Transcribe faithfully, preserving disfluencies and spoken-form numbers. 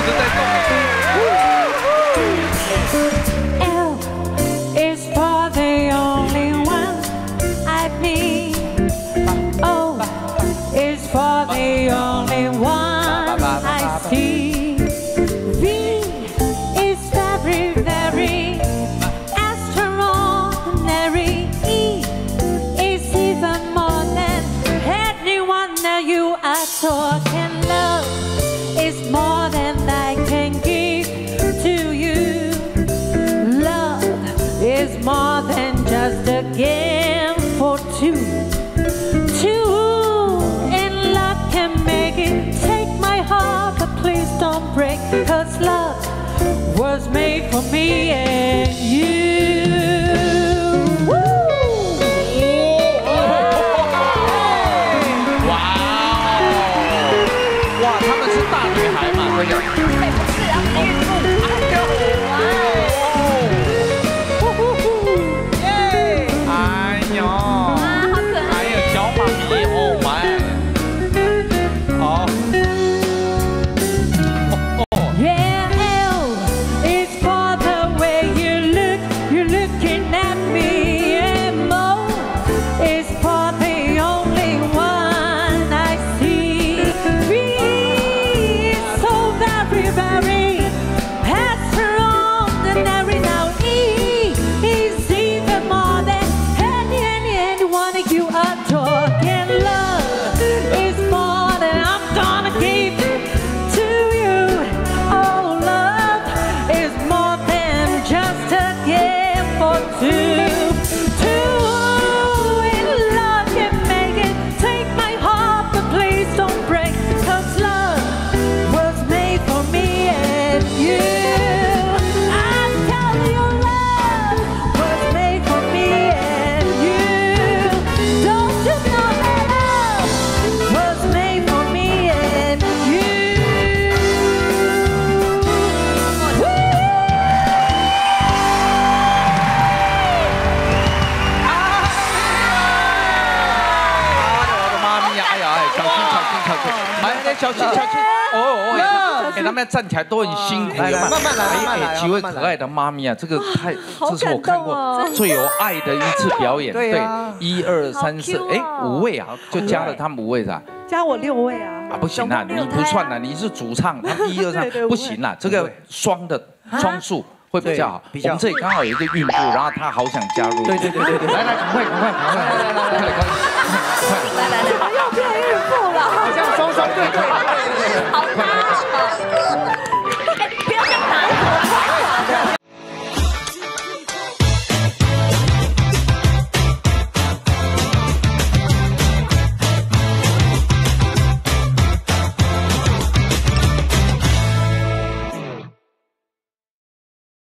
在动。 The only one I see. V is very, very extraordinary. E is even more than anyone that you adore. And love is more than I can give to you. Love is more than just a game for two. Two. Take my heart, but please don't break. Cause love was made for me and you. Woo! Wow! 哇，她们是大女孩嘛，这个。哎，不是啊，孕妇。哎呦！哎呦！哇，好可爱！还有小妈咪，哦妈！ 小心，小心！哦哦，哎，他们站起来都很辛苦， 来来，慢慢来，慢慢来。 几位可爱的妈咪啊，这个太，这是我看过最有爱的一次表演。对，一二三四，哎，五位啊，就加了他们五位是吧？ 加我六位啊！ 啊，不行啊，你不算了，你是主唱，他们一二三不行啦，这个双的双数。 会比较好。我们这里刚好有一个孕妇，然后她好想加入。对对对对对，来来，赶快赶快赶快，来来来来来，快来来来， 怎么又变孕妇了？ 好像双双对对， 好大。